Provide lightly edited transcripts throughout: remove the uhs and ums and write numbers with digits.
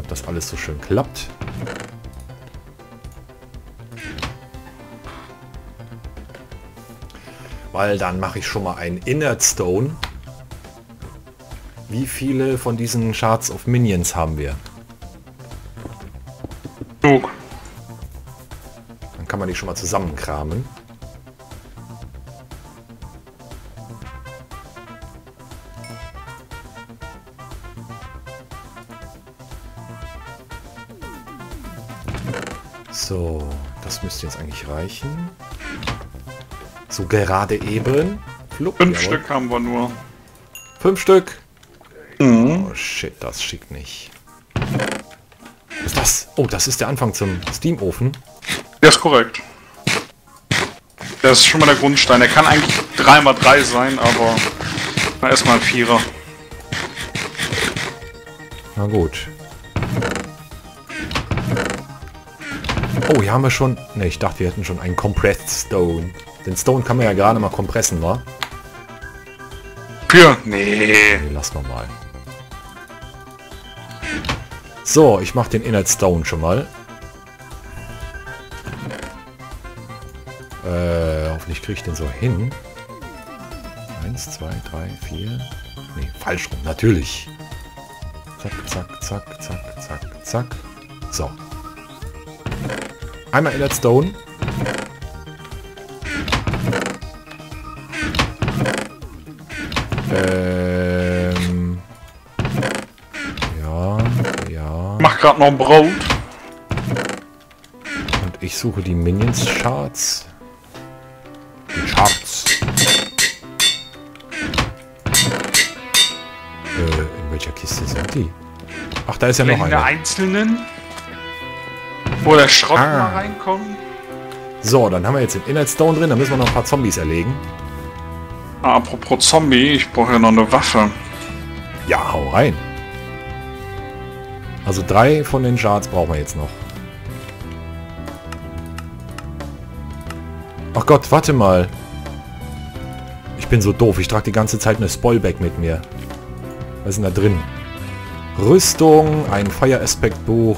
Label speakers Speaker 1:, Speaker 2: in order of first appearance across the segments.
Speaker 1: ob das alles so schön klappt. Weil dann mache ich schon mal ein Inert Stone. Wie viele von diesen Shards of Minions haben wir?
Speaker 2: Genug.
Speaker 1: Dann kann man die schon mal zusammenkramen. So, das müsste jetzt eigentlich reichen. So gerade eben. Flupp,
Speaker 2: 5
Speaker 1: jawohl.
Speaker 2: Stück haben wir nur.
Speaker 1: 5 Stück.
Speaker 2: Mhm.
Speaker 1: Oh shit, das schickt nicht. Was ist das? Oh, das ist der Anfang zum Steamofen.
Speaker 2: Der ist korrekt. Das ist schon mal der Grundstein. Der kann eigentlich 3×3 sein, aber na, erstmal ein 4er.
Speaker 1: Na gut. Oh, hier haben wir schon... Ne, ich dachte, wir hätten schon einen Compressed Stone. Den Stone kann man ja gerade mal kompressen, wa?
Speaker 2: 4? Nee.
Speaker 1: Nee, lassen wir mal. So, ich mache den Inert Stone schon mal. Hoffentlich kriege ich den so hin. 1, 2, 3, 4... Ne, falsch rum, natürlich. Zack, zack, zack, zack, zack, zack. So. Einmal Inert Stone. Ja, ja.
Speaker 2: Mach gerade noch ein Brot.
Speaker 1: Und ich suche die Minions Charts. Die Charts. In welcher Kiste sind die? Ach, da ist ja noch
Speaker 2: In der
Speaker 1: eine.
Speaker 2: einzelnen. Wo der Schrott mal reinkommt.
Speaker 1: So, dann haben wir jetzt den Inert Stone drin. Da müssen wir noch ein paar Zombies erlegen.
Speaker 2: Ah, apropos Zombie, ich brauche ja noch eine Waffe.
Speaker 1: Ja, hau rein. Also 3 von den Shards brauchen wir jetzt noch. Ach Gott, warte mal. Ich bin so doof. Ich trage die ganze Zeit eine Spoilback mit mir. Was ist denn da drin? Rüstung, ein Fire Aspect Buch,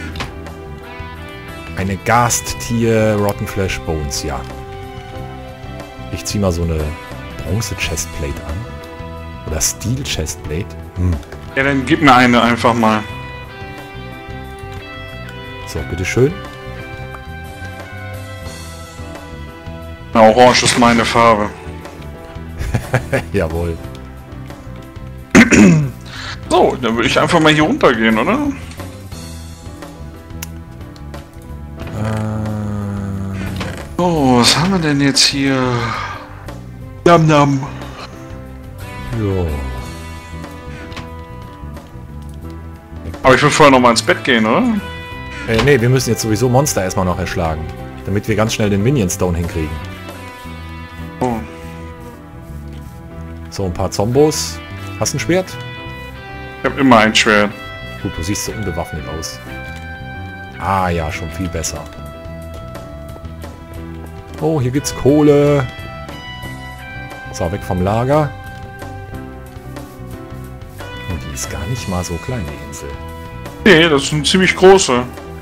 Speaker 1: eine Gasttier, Rotten Flesh Bones, ja. Ich ziehe mal so eine Bronze Chestplate an. Oder Steel Chestplate.
Speaker 2: Ja, dann gib mir eine einfach mal.
Speaker 1: So, bitteschön.
Speaker 2: Na, orange ist meine Farbe.
Speaker 1: Jawohl.
Speaker 2: So, dann würde ich einfach mal hier runtergehen, oder? So, was haben wir denn jetzt hier? Nam Nam.
Speaker 1: Ja.
Speaker 2: Aber ich will vorher noch mal ins Bett gehen, oder?
Speaker 1: Ne, wir müssen jetzt sowieso Monster erstmal noch erschlagen. Damit wir ganz schnell den Minion Stone hinkriegen.
Speaker 2: Oh.
Speaker 1: So, ein paar Zombos. Hast du ein Schwert?
Speaker 2: Ich habe immer ein Schwert.
Speaker 1: Gut, du siehst so unbewaffnet aus. Ah ja, schon viel besser. Oh, hier gibt's Kohle. So, weg vom Lager. Und die ist gar nicht mal so klein, die Insel.
Speaker 2: Nee, das ist eine ziemlich große.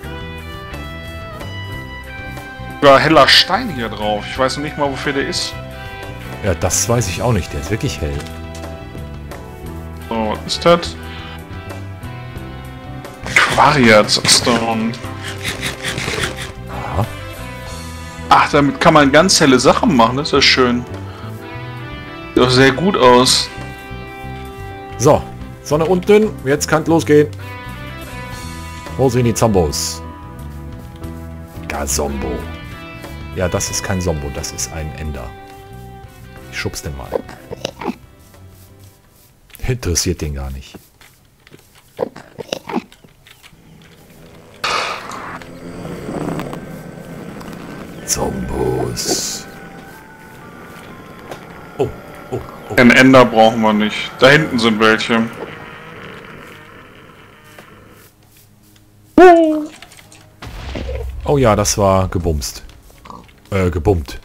Speaker 2: Sogar heller Stein hier drauf. Ich weiß noch nicht mal, wofür der ist.
Speaker 1: Ja, das weiß ich auch nicht. Der ist wirklich hell.
Speaker 2: So, was ist das? Quarriers Stone.
Speaker 1: Aha.
Speaker 2: Ach, damit kann man ganz helle Sachen machen. Das ist ja schön. Sieht auch sehr gut aus.
Speaker 1: So, Sonne unten. Jetzt kann's losgehen. Wo sind die Zombos? Gazombo. Ja, das ist kein Zombo, das ist ein Ender. Ich schub's den mal. Interessiert den gar nicht. Zombos. Oh, oh, oh.
Speaker 2: Ein Ender brauchen wir nicht. Da hinten sind welche.
Speaker 1: Oh ja, das war gebumst. Gebummt.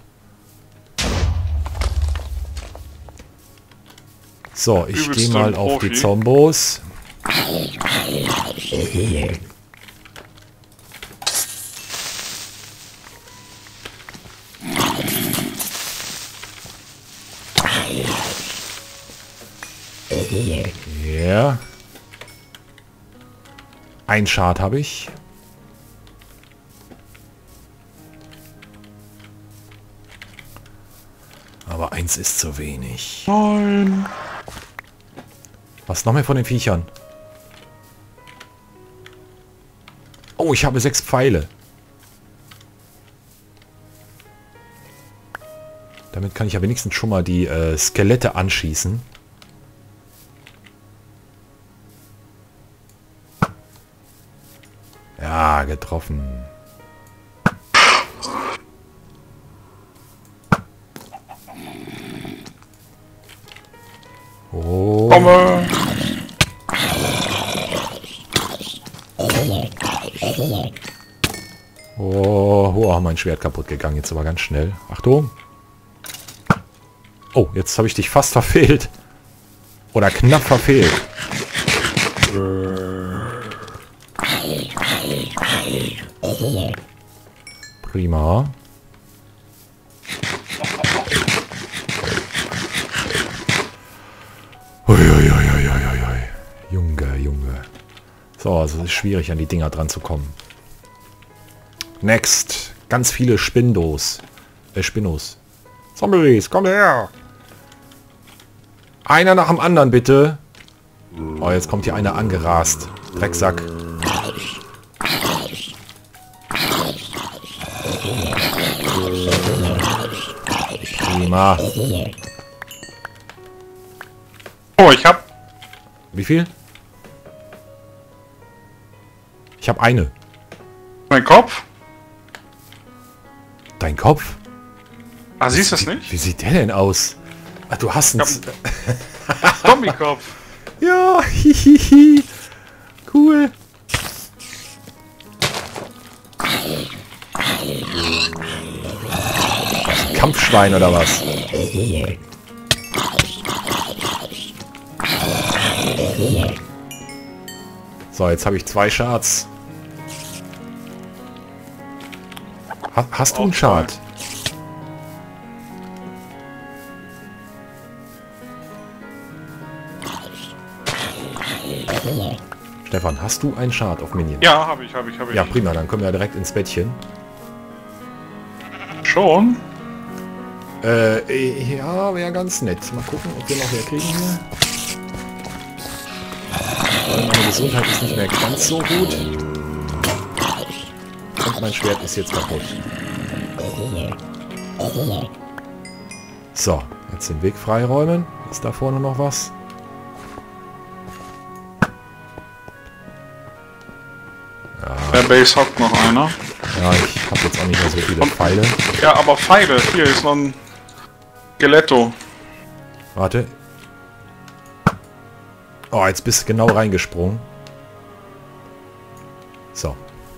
Speaker 1: So, ich
Speaker 2: Übelst
Speaker 1: gehe mal
Speaker 2: ein
Speaker 1: auf die
Speaker 2: Profi.
Speaker 1: Zombos. Ja. Ein Schad habe ich. Aber eins ist zu wenig.
Speaker 2: Nein.
Speaker 1: Was noch mehr von den Viechern? Oh, ich habe 6 Pfeile. Damit kann ich ja wenigstens schon mal die Skelette anschießen. Ja, getroffen. Oh.
Speaker 2: Komme.
Speaker 1: Oh, mein Schwert kaputt gegangen. Jetzt aber ganz schnell. Achtung. Oh, jetzt habe ich dich fast verfehlt. Oder knapp verfehlt. Prima. Uiuiuiuiui. Junge. So, also es ist schwierig, an die Dinger dran zu kommen. Next. Ganz viele Spindos. Spinnos. Zombies, komm her! Einer nach dem anderen, bitte. Oh, jetzt kommt hier einer angerast. Drecksack. Prima.
Speaker 2: Oh, ich hab...
Speaker 1: Wie viel? Ich habe eine.
Speaker 2: Mein Kopf?
Speaker 1: Dein Kopf?
Speaker 2: Ah, siehst du es nicht?
Speaker 1: Wie sieht der denn aus? Ach, du hast einen...
Speaker 2: Zombie-Kopf.
Speaker 1: Ja, hihihi. Cool. Kampfschwein oder was? So, jetzt habe ich 2 Shards. Hast du einen Shard? Stefan, hast du einen Shard auf Minion?
Speaker 2: Ja, habe ich.
Speaker 1: Ja, prima, dann können wir direkt ins Bettchen.
Speaker 2: Schon?
Speaker 1: Ja, wäre ganz nett. Mal gucken, ob wir noch mehr kriegen hier. Meine Gesundheit ist nicht mehr ganz so gut. Und mein Schwert ist jetzt kaputt. So, jetzt den Weg freiräumen. Ist da vorne noch was?
Speaker 2: Der Base hockt noch einer.
Speaker 1: Ja, ich habe jetzt auch nicht mehr so viele Pfeile.
Speaker 2: Ja, aber Pfeile. Hier ist noch ein Skeletto.
Speaker 1: Warte. Oh, jetzt bist du genau reingesprungen. So.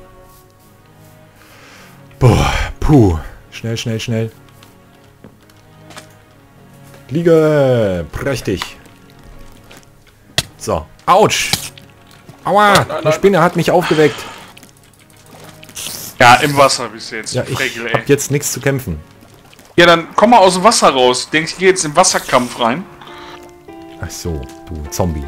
Speaker 1: Boah, puh. Schnell. Liege. Prächtig. So. Autsch. Aua. Die Spinne hat mich aufgeweckt.
Speaker 2: Ja, im Wasser bist du jetzt.
Speaker 1: Ja, ich
Speaker 2: Prägel, ey.
Speaker 1: hab jetzt nichts zu kämpfen.
Speaker 2: Ja, dann komm mal aus dem Wasser raus. Denkst du, ich gehe jetzt im Wasserkampf rein?
Speaker 1: Ach so, du Zombie.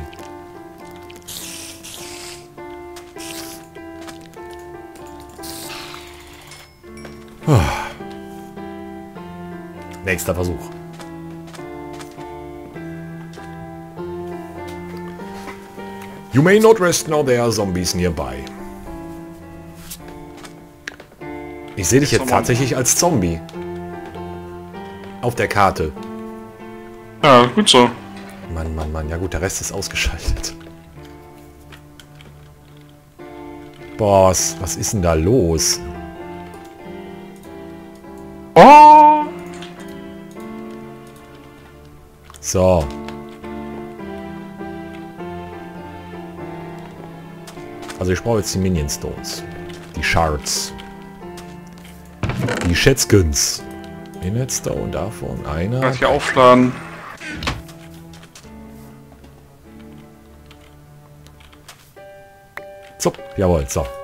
Speaker 1: Nächster Versuch. You may not rest now, there are zombies nearby. Ich sehe dich jetzt tatsächlich als Zombie. Auf der Karte.
Speaker 2: Ja, gut so.
Speaker 1: Mann. Ja gut, der Rest ist ausgeschaltet. Boah, was ist denn da los?
Speaker 2: Oh!
Speaker 1: So. Also ich brauche jetzt die Minion Stones. Die Shards. Die Schätzkens. Inetstone davon. Einer.
Speaker 2: Kann ich hier aufladen.
Speaker 1: Jawohl, so.